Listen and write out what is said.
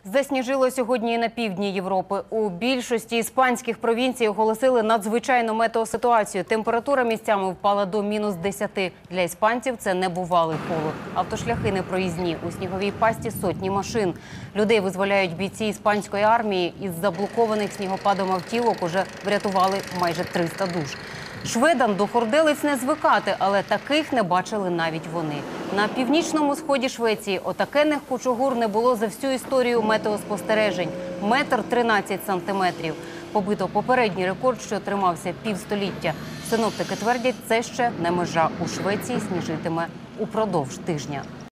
Засніжило сьогодні і на півдні Європи. У більшості іспанських провінцій оголосили надзвичайну метеоситуацію. Температура місцями впала до -10. Для іспанців це небувалий холод. Автошляхи непроїзні. У сніговій пасті сотні машин. Людей визволяють бійці іспанської армії. Із заблокованих снігопадом автівок уже врятували майже 300 душ. Шведам до хорделиць не звикати, але таких не бачили навіть вони. На північному сході Швеції отакенних кучугур не було за всю історію метеоспостережень – 1,13 сантиметрів. Побито попередній рекорд, що тримався півстоліття. Синоптики твердять, це ще не межа. У Швеції сніжитиме упродовж тижня.